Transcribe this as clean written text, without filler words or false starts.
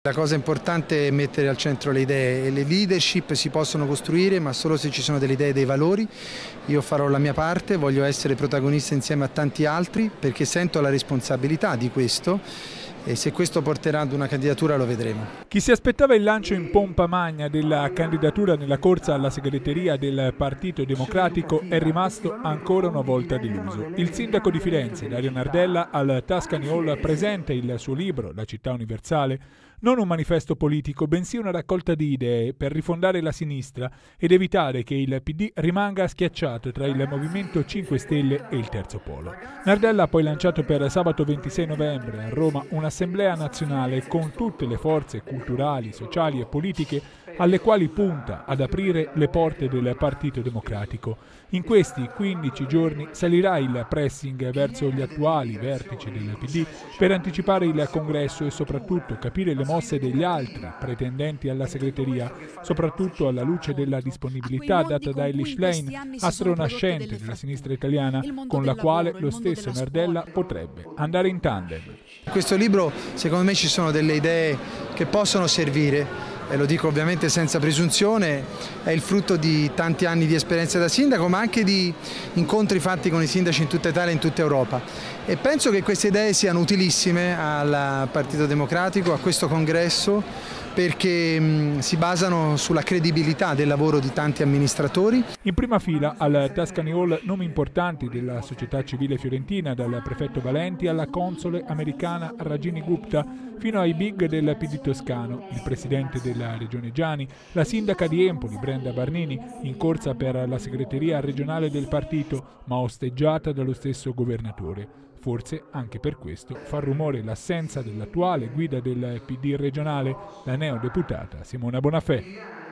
La cosa importante è mettere al centro le idee e le leadership si possono costruire ma solo se ci sono delle idee e dei valori. Io farò la mia parte, voglio essere protagonista insieme a tanti altri perché sento la responsabilità di questo e se questo porterà ad una candidatura lo vedremo. Chi si aspettava il lancio in pompa magna della candidatura nella corsa alla segreteria del Partito Democratico è rimasto ancora una volta deluso. Il sindaco di Firenze, Dario Nardella, al Tuscany Hall presenta il suo libro La città universale, non un manifesto politico, bensì una raccolta di idee per rifondare la sinistra ed evitare che il PD rimanga schiacciato tra il Movimento 5 Stelle e il Terzo Polo. Nardella ha poi lanciato per sabato 26 novembre a Roma un'assemblea nazionale con tutte le forze culturali, sociali e politiche alle quali punta ad aprire le porte del Partito Democratico. In questi 15 giorni salirà il pressing verso gli attuali vertici del PD per anticipare il congresso e soprattutto capire le mosse degli altri pretendenti alla segreteria, soprattutto alla luce della disponibilità data da Elish Lane, astro nascente della sinistra italiana, con la quale lo stesso Nardella potrebbe andare in tandem. In questo libro secondo me ci sono delle idee che possono servire, e lo dico ovviamente senza presunzione, è il frutto di tanti anni di esperienza da sindaco ma anche di incontri fatti con i sindaci in tutta Italia e in tutta Europa e penso che queste idee siano utilissime al Partito Democratico, a questo congresso, perché si basano sulla credibilità del lavoro di tanti amministratori. In prima fila al Tuscany Hall nomi importanti della società civile fiorentina, dal prefetto Valenti alla console americana Rajini Gupta, fino ai big del PD toscano, il presidente della regione Giani, la sindaca di Empoli Brenda Barnini, in corsa per la segreteria regionale del partito, ma osteggiata dallo stesso governatore. Forse anche per questo fa rumore l'assenza dell'attuale guida del PD regionale, la neodeputata Simona Bonafè.